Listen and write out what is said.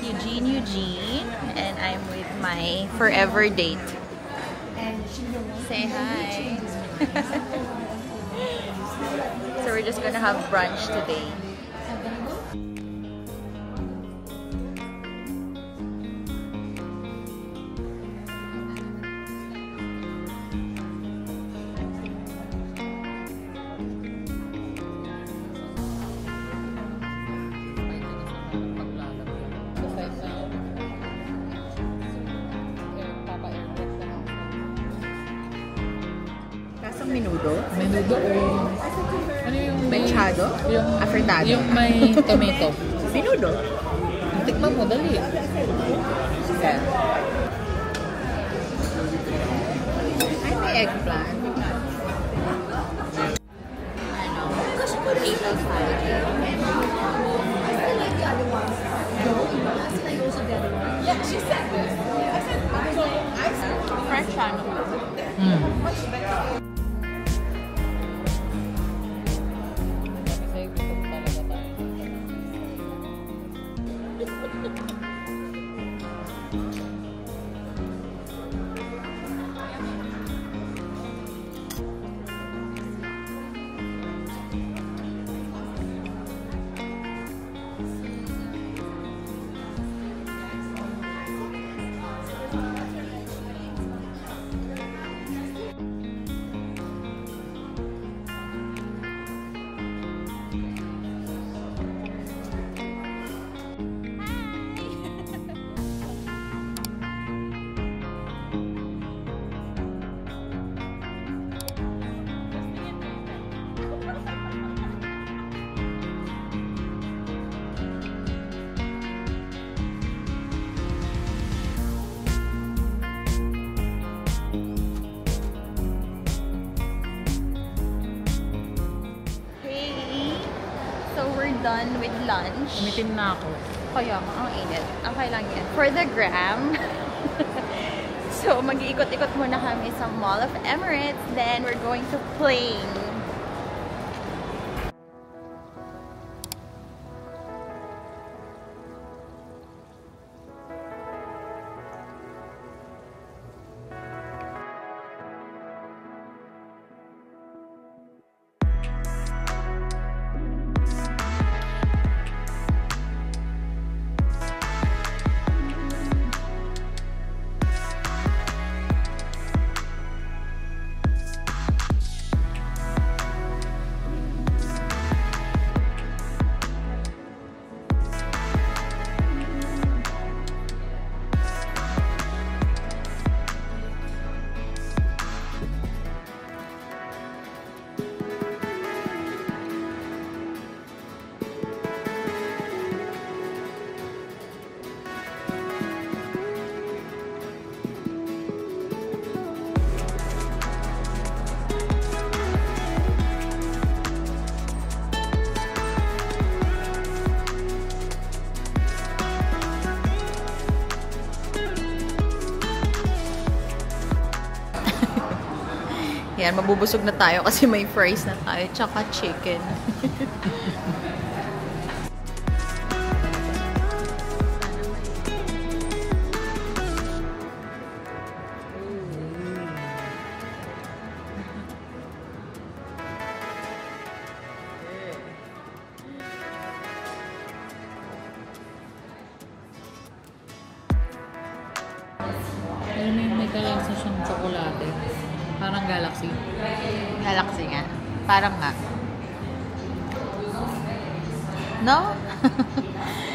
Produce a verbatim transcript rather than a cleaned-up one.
Eugene Eugene, and I'm with my forever date. Say hi. So we're just gonna have brunch today. Menudo? Menudo o... Ano yung may... Mechado? Yung... Afritado? Yung may tomato. Menudo? Tikman mo, dali. Yeah. Ay, may eggplant. Ano? Apple pie. Yeah, she said this. I said, I said, Fresh ano? Mm. Done with lunch. Umitim na ako. Kaya nga, ang init. Okay lang yan. For the gram. So, mag-iikot-ikot muna kami sa Mall of Emirates. Then, we're going to Plain. Yan, mabubusog na tayo kasi may fries na tayo, tsaka chicken. Pero may, may kalasa siyang tsokolate. Parang Galaxy. Galaxy nga. Parang nga. No?